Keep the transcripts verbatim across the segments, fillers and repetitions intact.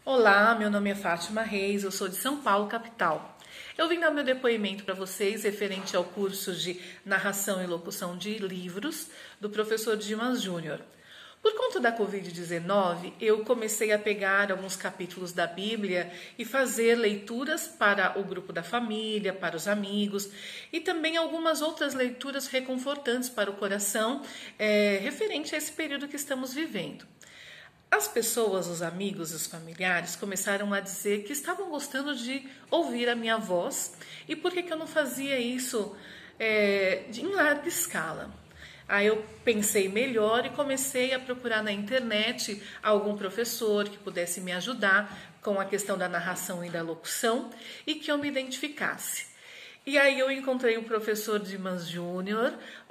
Olá, meu nome é Fátima Reis, eu sou de São Paulo, capital. Eu vim dar meu depoimento para vocês referente ao curso de narração e locução de livros do professor Dimas Júnior. Por conta da covid dezenove, eu comecei a pegar alguns capítulos da Bíblia e fazer leituras para o grupo da família, para os amigos e também algumas outras leituras reconfortantes para o coração, é, referente a esse período que estamos vivendo. As pessoas, os amigos, os familiares começaram a dizer que estavam gostando de ouvir a minha voz e por que, que eu não fazia isso é, em larga escala. Aí eu pensei melhor e comecei a procurar na internet algum professor que pudesse me ajudar com a questão da narração e da locução e que eu me identificasse. E aí eu encontrei o professor Dimas Júnior,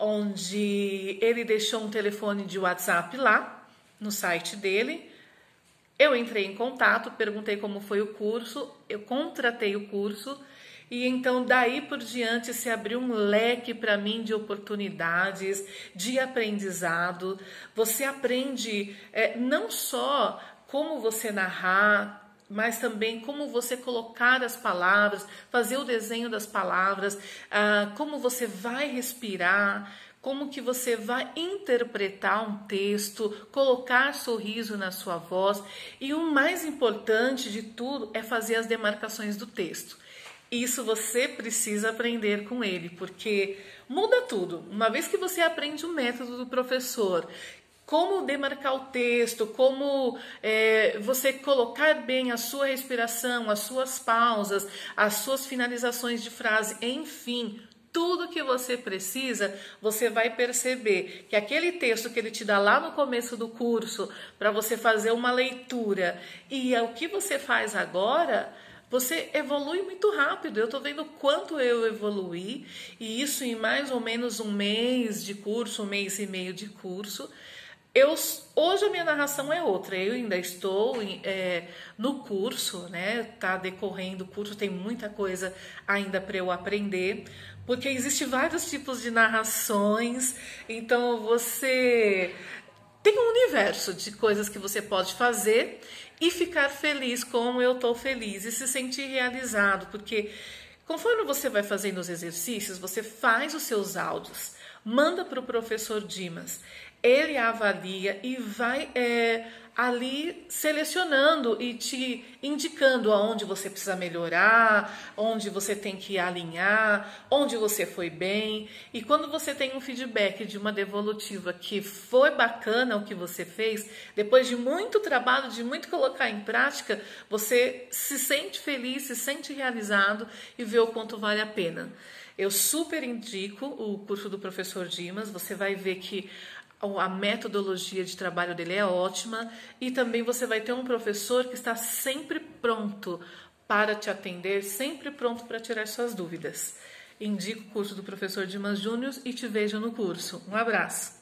onde ele deixou um telefone de WhatsApp lá no site dele. Eu entrei em contato, perguntei como foi o curso, eu contratei o curso e então daí por diante se abriu um leque para mim de oportunidades, de aprendizado. Você aprende é, não só como você narrar, mas também como você colocar as palavras, fazer o desenho das palavras, ah, como você vai respirar, como que você vai interpretar um texto, colocar sorriso na sua voz e o mais importante de tudo é fazer as demarcações do texto. Isso você precisa aprender com ele, porque muda tudo. Uma vez que você aprende o método do professor, como demarcar o texto, como é, você colocar bem a sua respiração, as suas pausas, as suas finalizações de frase, enfim, tudo que você precisa, você vai perceber que aquele texto que ele te dá lá no começo do curso, para você fazer uma leitura, e é o que você faz agora, você evolui muito rápido. Eu estou vendo quanto eu evoluí, e isso em mais ou menos um mês de curso, um mês e meio de curso. Eu, hoje a minha narração é outra, eu ainda estou é, no curso, né? Tá decorrendo o curso, tem muita coisa ainda para eu aprender, porque existem vários tipos de narrações, então você tem um universo de coisas que você pode fazer e ficar feliz como eu estou feliz e se sentir realizado, porque conforme você vai fazendo os exercícios, você faz os seus áudios, manda para o professor Dimas, ele avalia e vai é, ali selecionando e te indicando aonde você precisa melhorar, onde você tem que alinhar, onde você foi bem. E quando você tem um feedback de uma devolutiva que foi bacana o que você fez, depois de muito trabalho, de muito colocar em prática, você se sente feliz, se sente realizado e vê o quanto vale a pena. Eu super indico o curso do professor Dimas, você vai ver que a metodologia de trabalho dele é ótima e também você vai ter um professor que está sempre pronto para te atender, sempre pronto para tirar suas dúvidas. Indico o curso do professor Dimas Júnior e te vejo no curso. Um abraço!